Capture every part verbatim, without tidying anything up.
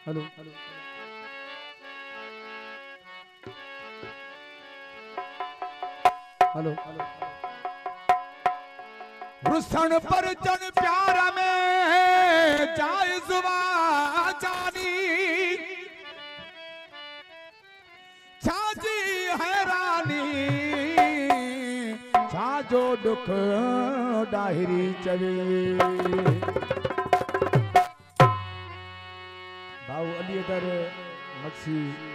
Hello hello रुसन पर जन प्यार में जाए जुबा जानी छाजी हैरानी छाजो दुख डाहिरी चवे भाऊ अली दर मक्सी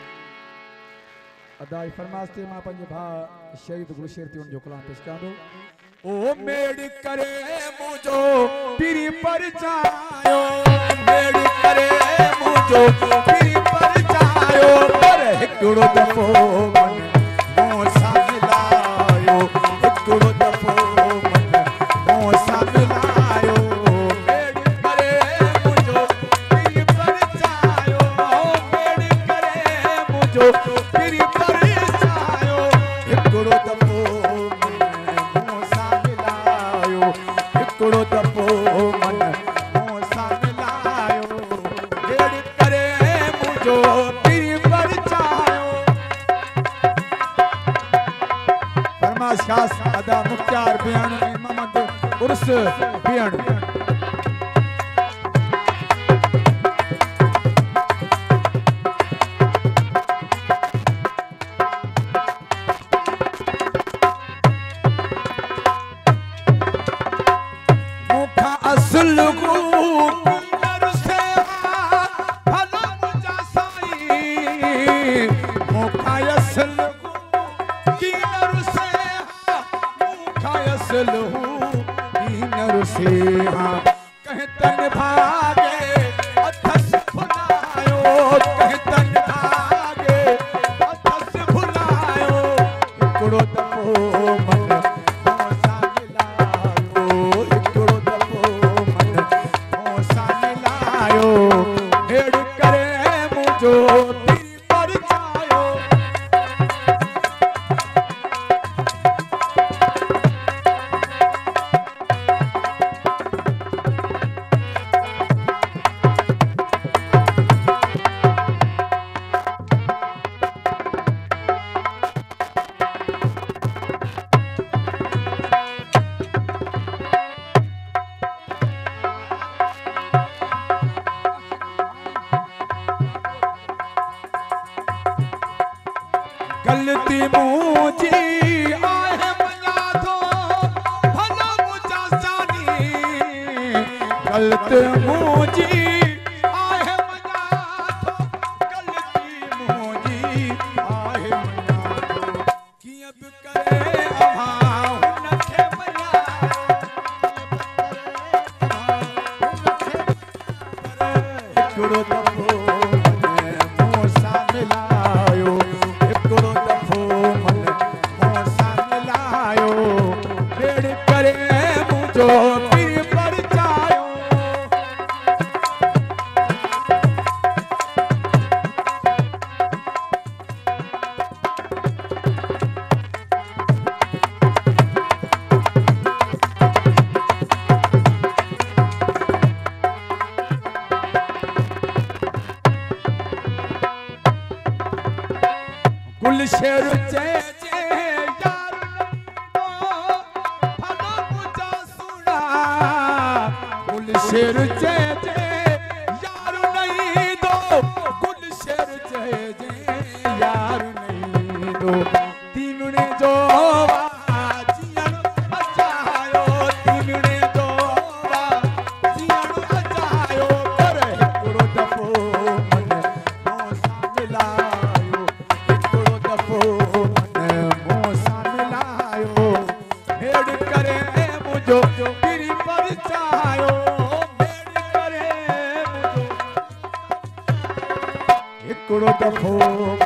अदाई फरमास्ते मां पंहिंजे भाउ शहीद गुलशेर ते उनजो कलाम पेश कंदो। ओ मेड़ करे मुझो पीरी पर जायो मेड़ करे मुझो पीरी पर जायो पर हिकड़ो दफ़ो मन मोसा मिलायो हिकड़ो दफ़ो मन मोसा मिलायो मेड़ करे मुझो पीरी पर जायो मेड़ करे मुझो पीरी पर जायो हिकड़ो दफ़ो हिकड़ो दफ़ो मन मोसा मिलायो भेड़ करे मुझो पीरी पर चायो फरमाश खास अदा मुख्तार बियान मोहम्मद उर्स बियान असल नर से भला मुझा साई मुखा असल की नर से मुखा असल की नर से कह तन भागे अथस भुलायो कह तन भागे अथस भुलायो हिकड़ो दफ़ो मन मोसा मिलायो हिकड़ो भेड़ करे मुझो पीरी पर जायो गलती मुझी आहे मना दो भला मुझा जानी गलती मुझी आहे मना दो गलती मुझी आहे मना दो कि अब करे अभाव नखे मना हिकड़ो दफ़ो मोसा मिलायो हिकड़ो दफ़ो मन मोसा मिलायो भेड़ करे मुझो पीरी पर जायो गुलशेर चे चे यार भला मुझा सुना गुलशेर चे चे यार नहीं दो गुलशेर चे चे यार नहीं दो तीनों ने जो जियन बचायो तीनों ने जो जियन बचायो पर हिकड़ो दफ़ो मन मोसा मिलायो मोसा मिलायो भेड़ करे मुझो पीरी पर चायो भेड़ करे मुझो हिकड़ो दफ़ो